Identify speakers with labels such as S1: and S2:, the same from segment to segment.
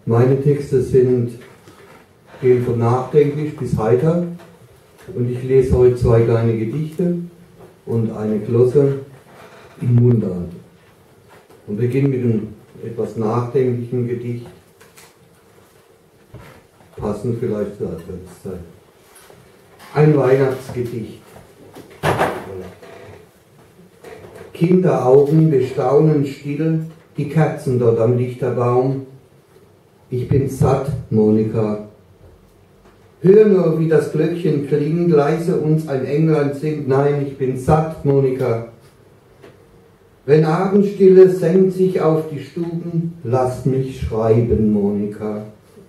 S1: Meine Texte gehen von nachdenklich bis heiter und ich lese heute 2 kleine Gedichte und eine Glosse in Mundart. Und beginne mit einem etwas nachdenklichen Gedicht, passend vielleicht zur Adventszeit. Ein Weihnachtsgedicht. Kinderaugen bestaunen still die Kerzen dort am Lichterbaum. Ich bin satt, Monika. Hör nur, wie das Glöckchen klingt, leise uns ein Englein singt. Nein, ich bin satt, Monika. Wenn Abendstille senkt sich auf die Stuben, lasst mich schreiben, Monika.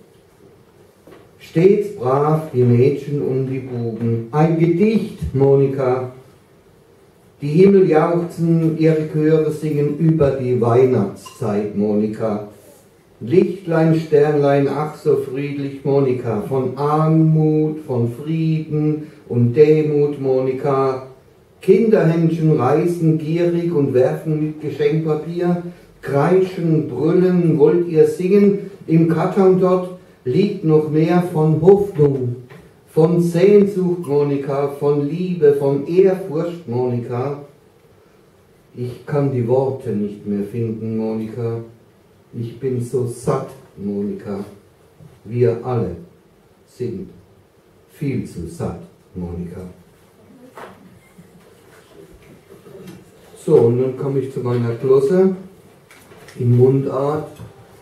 S1: Stets brav die Mädchen und die Buben. Ein Gedicht, Monika. Die Himmel jauchzen, ihre Chöre singen über die Weihnachtszeit, Monika. Lichtlein, Sternlein, ach so friedlich, Monika. Von Armut, von Frieden und Demut, Monika. Kinderhändchen reißen gierig und werfen mit Geschenkpapier. Kreischen, brüllen, wollt ihr singen? Im Karton dort liegt noch mehr von Hoffnung, von Sehnsucht, Monika, von Liebe, von Ehrfurcht, Monika. Ich kann die Worte nicht mehr finden, Monika. Ich bin so satt, Monika. Wir alle sind viel zu satt, Monika. So, und dann komme ich zu meiner Glosse in Mundart,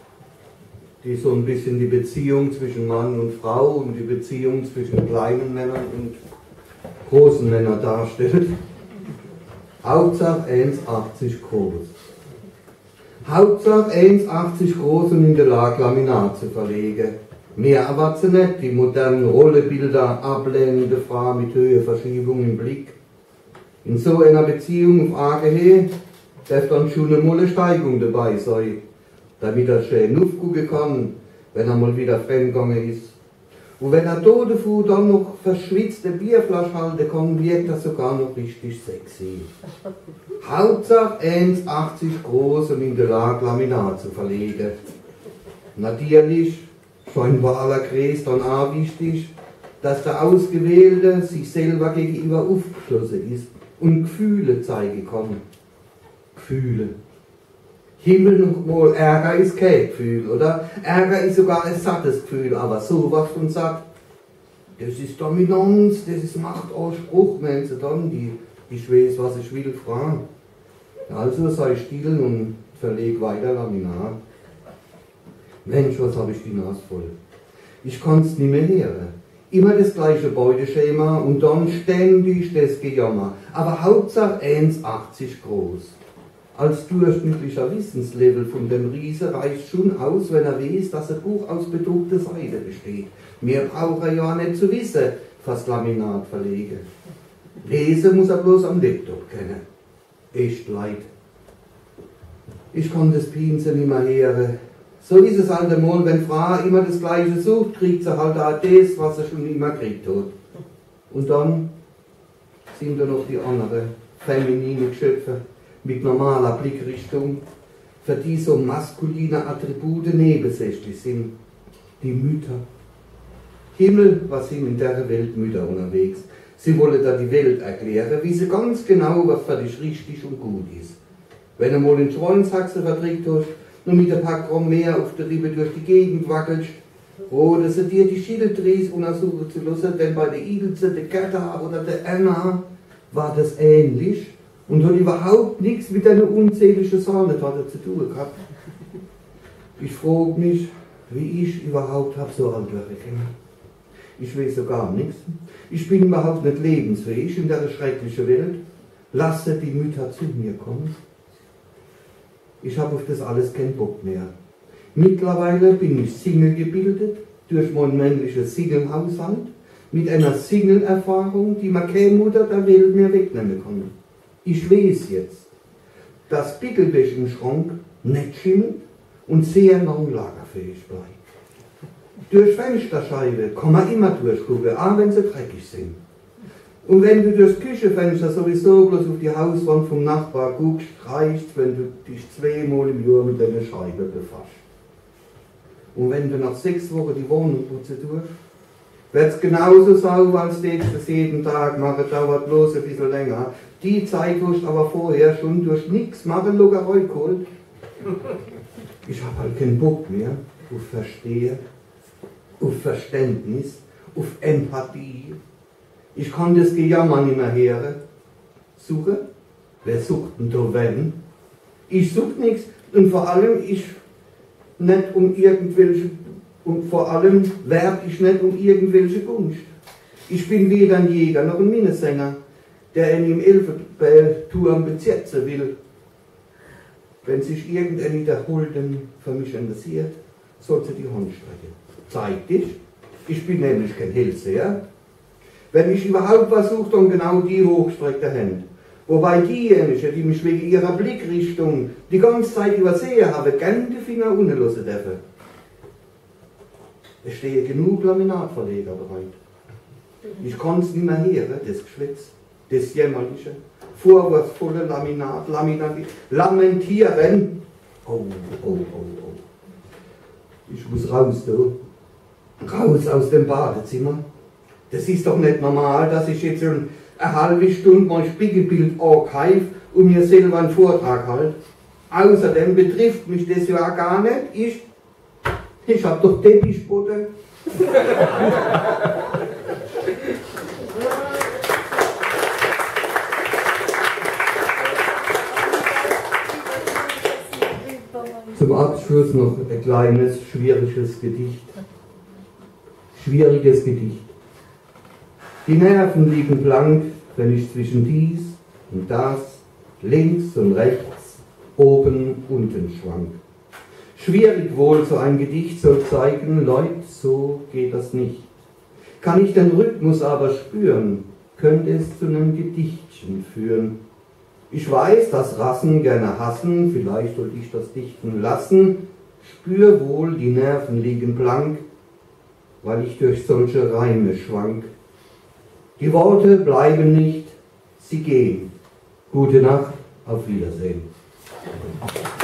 S1: die so ein bisschen die Beziehung zwischen Mann und Frau und die Beziehung zwischen kleinen Männern und großen Männern darstellt. Hauptsache 1,80 groß. Hauptsache 1,80 groß und in der Lage Laminat zu verlegen. Mehr erwartet sie nicht, die modernen Rollenbilder, ablehnende Frau mit Höheverschiebung im Blick. In so einer Beziehung frage ich, darf dann schon eine Steigung dabei sein, damit er schön aufgucken kann, wenn er mal wieder fremdgegangen ist. Und wenn er Todefu dann noch verschwitzte Bierflasche halten kann, wirkt er sogar noch richtig sexy. Hauptsache 1,80 groß und in der Lage Laminat zu verlegen. Natürlich, schon wahler Kreis dann auch wichtig, dass der Ausgewählte sich selber gegenüber aufgeschlossen ist und Gefühle zeigen kann. Gefühle. Himmel noch mal, Ärger ist kein Gefühl, oder? Ärger ist sogar ein sattes Gefühl, aber sowas von satt, das ist Dominanz, das ist Machtanspruch, wenn sie dann, ich weiß, was ich will, fragen. Also sei still und verleg weiter Laminat. Mensch, was habe ich die Nase voll. Ich kann's nicht mehr hören. Immer das gleiche Beuteschema und dann ständig das Gejammer. Aber Hauptsache 1,80 groß. Als durchschnittlicher Wissenslevel von dem Riese reicht schon aus, wenn er weiß, dass ein Buch aus bedruckter Seite besteht. Mehr braucht er ja nicht zu wissen, was Laminat verlegen. Lesen muss er bloß am Laptop kennen. Echt leid. Ich kann das Pinseln nicht mehr hören. So ist es halt einmal, wenn Frau immer das Gleiche sucht, kriegt sie halt auch das, was sie schon immer gekriegt hat. Und dann sind da noch die anderen femininen Geschöpfe mit normaler Blickrichtung, für die so maskuline Attribute nebensächlich sind. Die Mütter. Himmel, was sind in der Welt Mütter unterwegs? Sie wollen da die Welt erklären, wie sie ganz genau, was für dich richtig und gut ist. Wenn du mal den Schweinshaxen verträgt hast und mit ein paar Gramm mehr auf der Rippe durch die Gegend wackelst, oder sie dir die Schilde drehst, um suchen zu lassen, denn bei der Ilse, der Gerda oder der Anna war das ähnlich und hat überhaupt nichts mit einer unzähligen Sahnetorte zu tun gehabt. Ich frage mich, wie ich überhaupt habe so alt werden können. Ich weiß so gar nichts. Ich bin überhaupt nicht lebensfähig in der schrecklichen Welt. Lasse die Mütter zu mir kommen. Ich habe auf das alles keinen Bock mehr. Mittlerweile bin ich Single gebildet, durch meinen männlichen Single-Haushalt, mit einer Single-Erfahrung, die man keine Mutter der Welt mehr wegnehmen kann. Ich weiß jetzt, dass Pickelbecher im Schrank nicht schimmelt und sehr lang lagerfähig bleibt. Durch Fensterscheibe kann man immer durchgucken, auch wenn sie dreckig sind. Und wenn du durchs Küchenfenster sowieso bloß auf die Hauswand vom Nachbar guckst, reicht, wenn du dich 2-mal im Jahr mit deiner Scheibe befasst. Und wenn du nach 6 Wochen die Wohnung putzen tust, wird es genauso sauber, als würdest du das jeden Tag machen, dauert bloß ein bisschen länger. Die Zeit hast du aber vorher schon durch nichts machen, locker geholt. Ich habe halt keinen Bock mehr auf Verstehen, auf Verständnis, auf Empathie. Ich kann das Gejammer nicht mehr hören. Suche? Wer sucht denn da wenn? Ich suche nichts und vor allem ich nicht um irgendwelche, und vor allem werbe ich nicht um irgendwelche Gunst. Ich bin weder ein Jäger noch ein Minnesänger, der ihn im Elfenbeinturm bezitzen will. Wenn sich irgendeine der Hulden für mich interessiert, soll sie die Hand strecken. Zeig dich, ich bin nämlich kein Hellseher. Wenn ich überhaupt was suche, dann genau die hochstreckte Hände. Wobei diejenigen, die mich wegen ihrer Blickrichtung die ganze Zeit übersehen haben, gerne die Finger unten lassen dürfen. Es stehen genug Laminatverleger bereit. Ich kann es nicht mehr hören, das Geschwätz, das Jämmerliche, vorwurfsvolle Lamentieren. Oh. Ich muss raus, du. Raus aus dem Badezimmer. Das ist doch nicht normal, dass ich jetzt schon eine halbe Stunde mein Spiegelbild archive und mir selber einen Vortrag halte. Außerdem betrifft mich das ja gar nicht. Ich hab doch Teppichboden. Zum Abschluss noch ein kleines, schwieriges Gedicht. Die Nerven liegen blank, wenn ich zwischen dies und das, links und rechts, oben, unten schwank. Schwierig wohl, so ein Gedicht soll zeigen, Leut, so geht das nicht. Kann ich den Rhythmus aber spüren, könnte es zu einem Gedichtchen führen. Ich weiß, dass Rassen gerne hassen, vielleicht sollte ich das dichten lassen, spür wohl, die Nerven liegen blank, weil ich durch solche Reime schwank. Die Worte bleiben nicht, sie gehen. Gute Nacht, auf Wiedersehen.